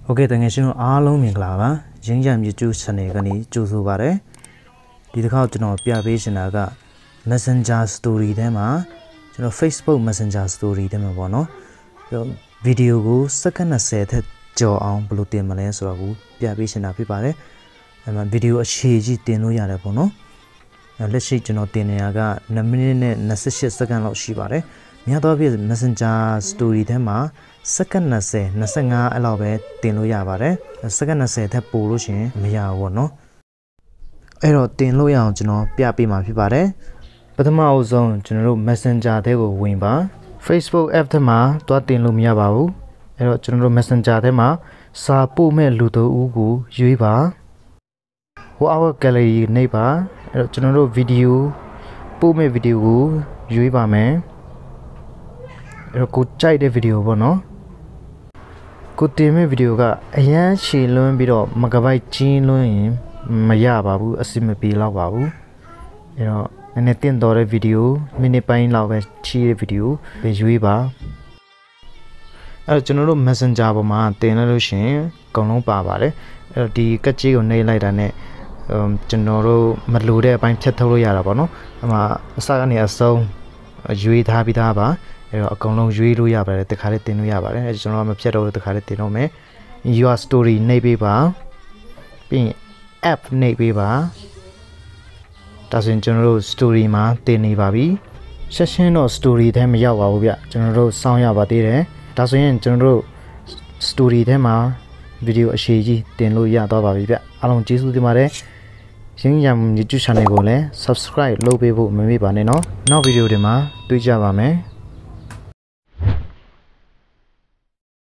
Okay, thank you. All of me, Glava. Jinjam, you choose Sanegani, choose Ubare. Did the couch no Piabation Aga Messenger story them, Facebook Messenger story them, bono. Video go, second a set, jaw on blue teamales or Piabation apipare. And a video a shiji tenu yarabono. And let's see, Teneaga, Namine, necessary second of Shibare. Miadobi Messenger story them. Second na se nasanga alabe tin lo yaပါတယ်second na seထက်ပိုလို့ရှင်မရဘူးပေါ့နော်အဲ့တော့တင်လို့ရအောင်ကျွန်တော်ပြပေးမှာဖြစ်ပါတယ်ပထမအဆုံးကျွန်တော်တို့ Messenger ထဲကိုဝင်ပါ Facebook app ထဲမှာတွားတင်လို့မရပါဘူးအဲ့တော့ကျွန်တော်တို့ Messenger ထဲမှာစာပို့မဲ့လူတို့ဦးကိုရွေးပါဟို our gallery နှိပ်ပါအဲ့တော့ကျွန်တော်တို့ video ပို့မဲ့ video ကိုရွေးပါမယ်အဲ့တော့ကိုကြိုက်တဲ့ video ပေါ့နော်ကိုတင်မဲ့ဗီဒီယိုကအရန်ရှည်လွန်းပြီးတော့မဂဘိုက်ကြီးလွန်းရင်မရပါဘူးအဆင်မပြေတော့ပါဘူးအဲ့တော့နည်းနည်းတင်တော်တဲ့ဗီဒီယိုမိနစ်ပိုင်းလောက်ပဲချီးတဲ့ဗီဒီယိုပဲရွေးပါအဲ့တော့ကျွန်တော်တို့ Messenger ပေါ်မှာတင်လိုက်လို့ရှင်အကုန်လုံးပါပါတယ်အဲ့တော့ဒီကတ်ကြီးကိုနှိပ်လိုက်တာနဲ့ကျွန်တော်တို့မလိုတဲ့အပိုင်းဖြတ်ထုတ်လို့ရတာပေါ့နော်အမှအစကနေအဆုံးရွေးထားပြီးသားပါအဲ့တော့အကုန်လုံးရွေးလို့ရပါတယ်တခါလေးတင်လို့ရပါတယ်အဲ့ကျွန်တော်မဖြတ်တော့တခါလေးတင်တော့မယ် your story နှိပ်ပေးပါပြီးရင် app နှိပ်ပေးပါဒါဆိုရင်ကျွန်တော်တို့ story မှာတင်နေပါပြီဆက်ရှင်းတော့ story ထဲမရောက်ပါဘူးဗျကျွန်တော်တို့စောင့်ရပါသေးတယ်ဒါဆိုရင်ကျွန်တော်တို့ story ထဲမှာ video အရှိကြီးတင်လို့ရတော့ပါပြီဗျအားလုံးကျေးဇူးတင်ပါတယ်ရင်းရံ YouTube channel ကိုလည်း subscribe လုပ်ပေးဖို့မမေ့ပါနဲ့နော်နောက် video တွေမှာတွေ့ကြပါမယ်